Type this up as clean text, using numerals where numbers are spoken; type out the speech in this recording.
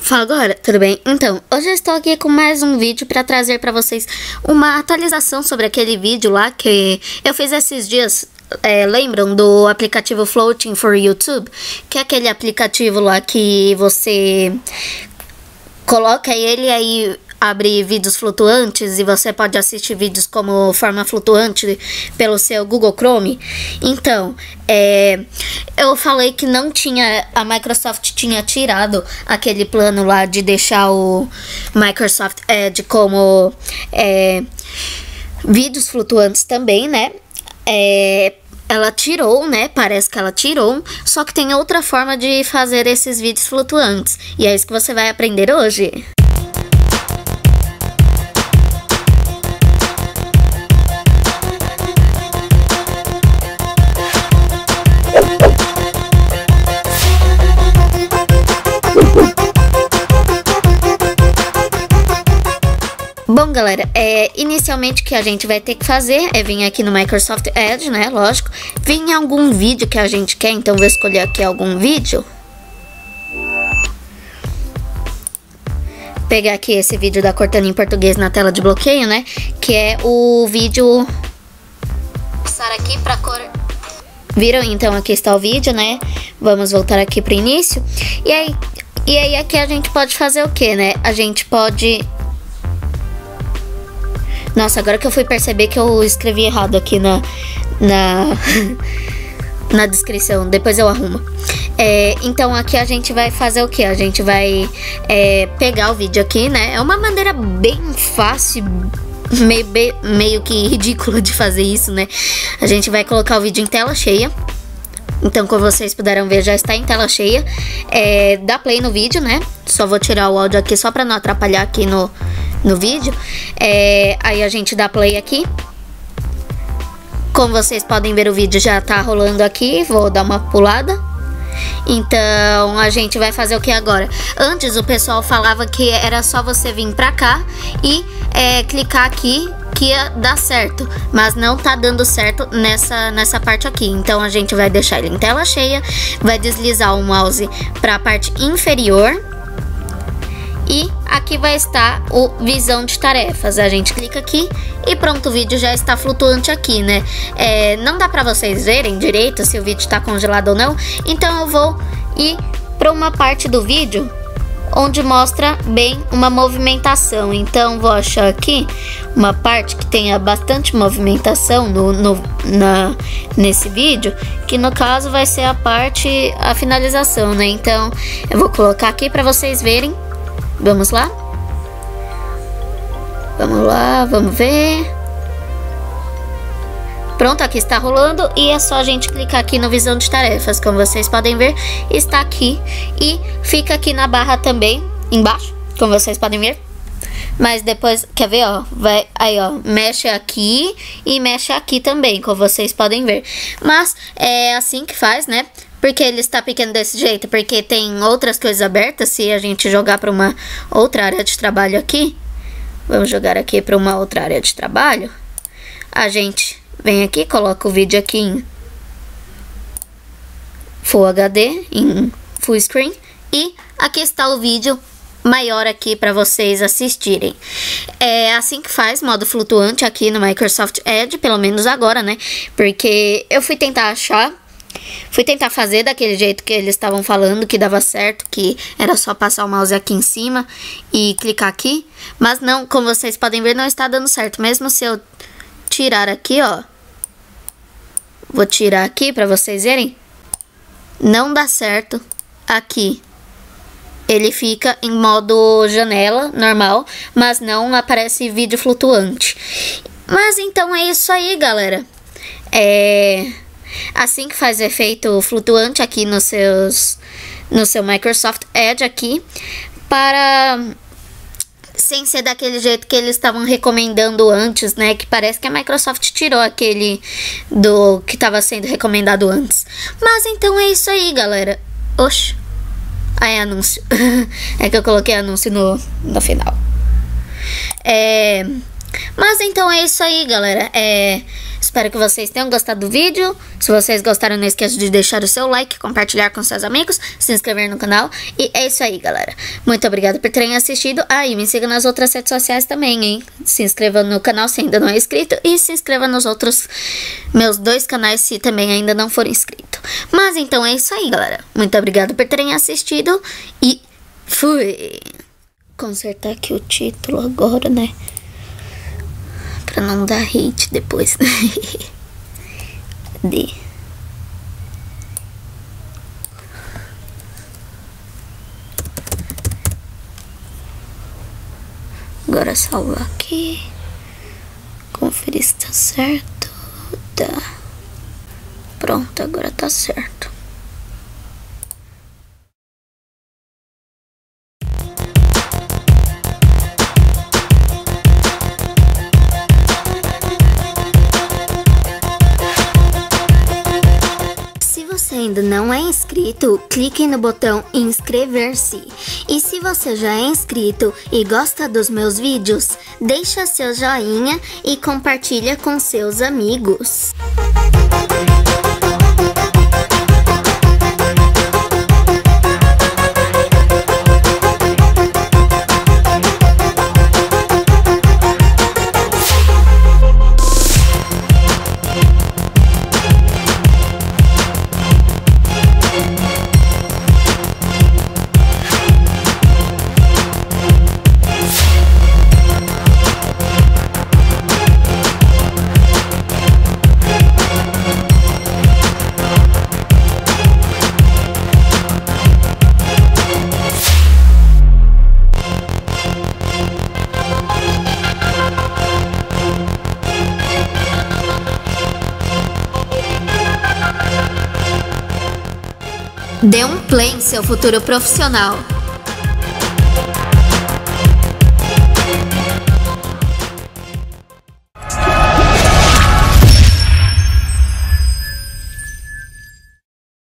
Fala agora, tudo bem? Então, hoje eu estou aqui com mais um vídeo para trazer para vocês uma atualização sobre aquele vídeo lá que eu fiz esses dias. Lembram do aplicativo Floating for YouTube? Que é aquele aplicativo lá que você coloca ele e aí abre vídeos flutuantes e você pode assistir vídeos como forma flutuante pelo seu Google Chrome. Então, eu falei que não tinha, a Microsoft tinha tirado aquele plano lá de deixar o Microsoft Edge como vídeos flutuantes também, né? Ela tirou, né? Parece que ela tirou. Só que tem outra forma de fazer esses vídeos flutuantes. E é isso que você vai aprender hoje. Bom, galera, inicialmente o que a gente vai ter que fazer é vir aqui no Microsoft Edge, né, lógico. Vir em algum vídeo que a gente quer, então vou escolher aqui algum vídeo. Pegar aqui esse vídeo da Cortana em Português na tela de bloqueio, né, que é o vídeo... Passar aqui pra cor... Viram? Então aqui está o vídeo, né, vamos voltar aqui pro início. E aí aqui a gente pode fazer o que, né, a gente pode... Nossa, agora que eu fui perceber que eu escrevi errado aqui na descrição, depois eu arrumo. Então aqui a gente vai fazer o que? A gente vai pegar o vídeo aqui, né? É uma maneira bem fácil, meio que ridícula de fazer isso, né? A gente vai colocar o vídeo em tela cheia. Então, como vocês puderam ver, já está em tela cheia. Dá play no vídeo, né? Só vou tirar o áudio aqui só pra não atrapalhar aqui no vídeo. Aí a gente dá play aqui. Como vocês podem ver, o vídeo já tá rolando aqui. Vou dar uma pulada. Então a gente vai fazer o que agora? Antes o pessoal falava que era só você vir pra cá e clicar aqui que ia dar certo, mas não tá dando certo nessa parte aqui. Então a gente vai deixar ele em tela cheia, vai deslizar o mouse pra parte inferior. E aqui vai estar o visão de tarefas. A gente clica aqui e pronto, o vídeo já está flutuante aqui, né? Não dá pra vocês verem direito se o vídeo está congelado ou não. Então eu vou ir para uma parte do vídeo onde mostra bem uma movimentação. Então vou achar aqui uma parte que tenha bastante movimentação nesse vídeo, que no caso vai ser a finalização, né? Então eu vou colocar aqui para vocês verem. Vamos lá? Vamos lá, vamos ver. Pronto, aqui está rolando e é só a gente clicar aqui no visão de tarefas. Como vocês podem ver, está aqui e fica aqui na barra também, embaixo, como vocês podem ver. Mas depois, quer ver, ó, vai aí, ó, mexe aqui e mexe aqui também, como vocês podem ver. Mas é assim que faz, né? Porque ele está pequeno desse jeito? Porque tem outras coisas abertas. Se a gente jogar para uma outra área de trabalho aqui, vamos jogar aqui para uma outra área de trabalho. A gente vem aqui, coloca o vídeo aqui em Full HD, em Full Screen. E aqui está o vídeo maior aqui para vocês assistirem. É assim que faz modo flutuante aqui no Microsoft Edge, pelo menos agora, né? Porque eu fui tentar fazer daquele jeito que eles estavam falando, que dava certo, que era só passar o mouse aqui em cima e clicar aqui. Mas não, como vocês podem ver, não está dando certo. Mesmo se eu tirar aqui, ó. Vou tirar aqui para vocês verem. Não dá certo aqui. Ele fica em modo janela, normal, mas não aparece vídeo flutuante. Mas então é isso aí, galera. Assim que faz efeito flutuante aqui no seu Microsoft Edge aqui, sem ser daquele jeito que eles estavam recomendando antes, né? Que parece que a Microsoft tirou aquele que estava sendo recomendado antes. Mas então é isso aí, galera. Oxe, é anúncio. É que eu coloquei anúncio no final. Mas então é isso aí, galera. Espero que vocês tenham gostado do vídeo. Se vocês gostaram, não esqueça de deixar o seu like, compartilhar com seus amigos, se inscrever no canal. E é isso aí, galera. Muito obrigada por terem assistido. E me siga nas outras redes sociais também, hein? Se inscreva no canal se ainda não é inscrito. E se inscreva nos outros meus 2 canais se também ainda não for inscrito. Mas então é isso aí, galera. Muito obrigada por terem assistido. E fui! Consertar aqui o título agora, né? Pra não dar hate depois. Agora salvar aqui. Conferir se tá certo. Tá. Pronto, agora tá certo. Se ainda não é inscrito, clique no botão inscrever-se. E se você já é inscrito e gosta dos meus vídeos, deixa seu joinha e compartilha com seus amigos. Dê um play em seu futuro profissional.